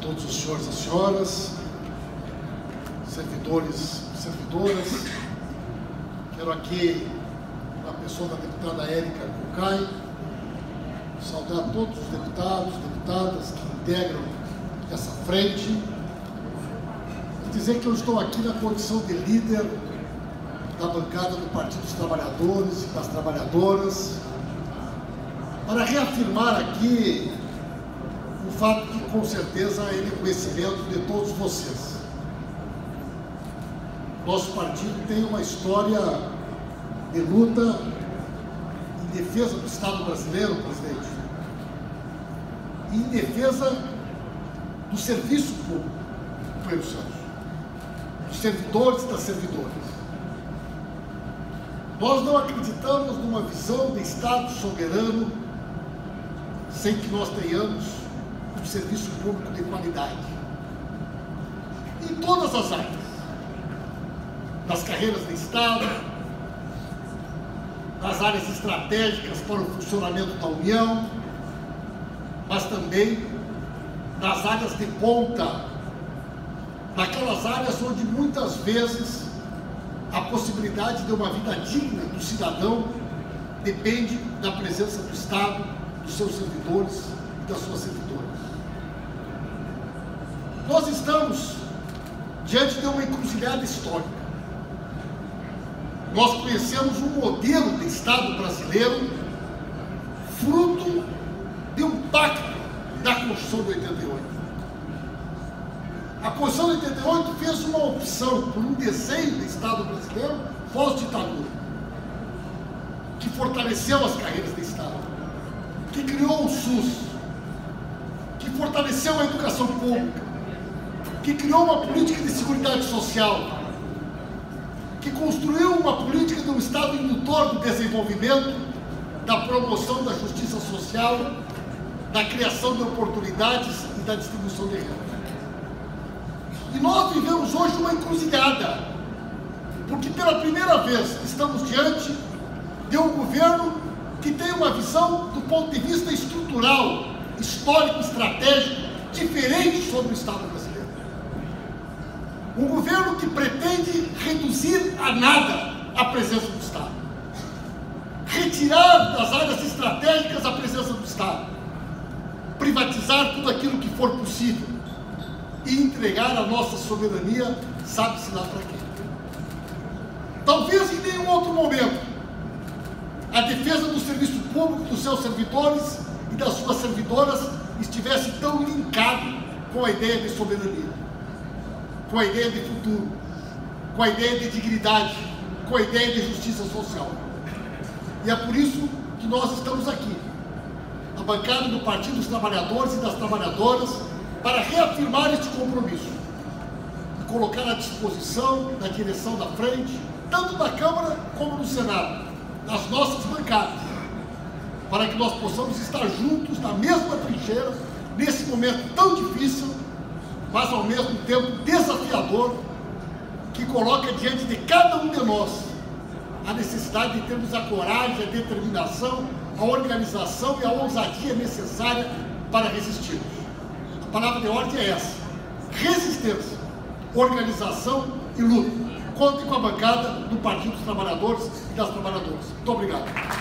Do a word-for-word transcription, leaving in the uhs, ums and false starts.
todos os senhores e senhoras, servidores e servidoras. Quero aqui, na pessoa da deputada Érica Cocai, saudar todos os deputados e deputadas que integram essa frente e dizer que eu estou aqui na condição de líder da bancada do Partido dos Trabalhadores e das Trabalhadoras para reafirmar aqui um fato que com certeza é de conhecimento de todos vocês. Nosso partido tem uma história de luta em defesa do Estado brasileiro, presidente, e em defesa do serviço público, Coelho Santos, dos servidores e das servidoras. Nós não acreditamos numa visão de Estado soberano sem que nós tenhamos um serviço público de qualidade. Em todas as áreas, nas carreiras de Estado, nas áreas estratégicas para o funcionamento da União, mas também nas áreas de ponta, naquelas áreas onde muitas vezes a possibilidade de uma vida digna do cidadão depende da presença do Estado, dos seus servidores e das suas servidoras. Nós estamos diante de uma encruzilhada histórica. Nós conhecemos um modelo de Estado brasileiro fruto de um pacto da Constituição de oitenta e oito. A Constituição de oitenta e oito fez uma opção por um desenho de Estado brasileiro pós-ditadura, que fortaleceu as carreiras de Estado, que criou o SUS, que fortaleceu a educação pública, que criou uma política de seguridade social, que construiu uma política de um Estado indutor do desenvolvimento, da promoção da justiça social, da criação de oportunidades e da distribuição de renda. E nós vivemos hoje uma encruzilhada, porque pela primeira vez estamos diante de um governo que tem uma visão do ponto de vista estrutural, histórico, estratégico, diferente sobre o Estado brasileiro. Um governo que pretende reduzir a nada a presença do Estado, retirar das áreas estratégicas a presença do Estado, privatizar tudo aquilo que for possível e entregar a nossa soberania, sabe-se lá para quê. Talvez em nenhum outro momento a defesa do serviço público, dos seus servidores e das suas servidoras estivesse tão linkado com a ideia de soberania, com a ideia de futuro, com a ideia de dignidade, com a ideia de justiça social. E é por isso que nós estamos aqui, a bancada do Partido dos Trabalhadores e das Trabalhadoras, para reafirmar este compromisso e colocar à disposição da direção da frente, tanto da Câmara como do Senado, as nossas bancadas, para que nós possamos estar juntos na mesma trincheira, nesse momento tão difícil, mas ao mesmo tempo desafiador, que coloca diante de cada um de nós a necessidade de termos a coragem, a determinação, a organização e a ousadia necessária para resistirmos. A palavra de ordem é essa: resistência, organização e luta. Contem com a bancada do Partido dos Trabalhadores e das Trabalhadoras. Muito obrigado.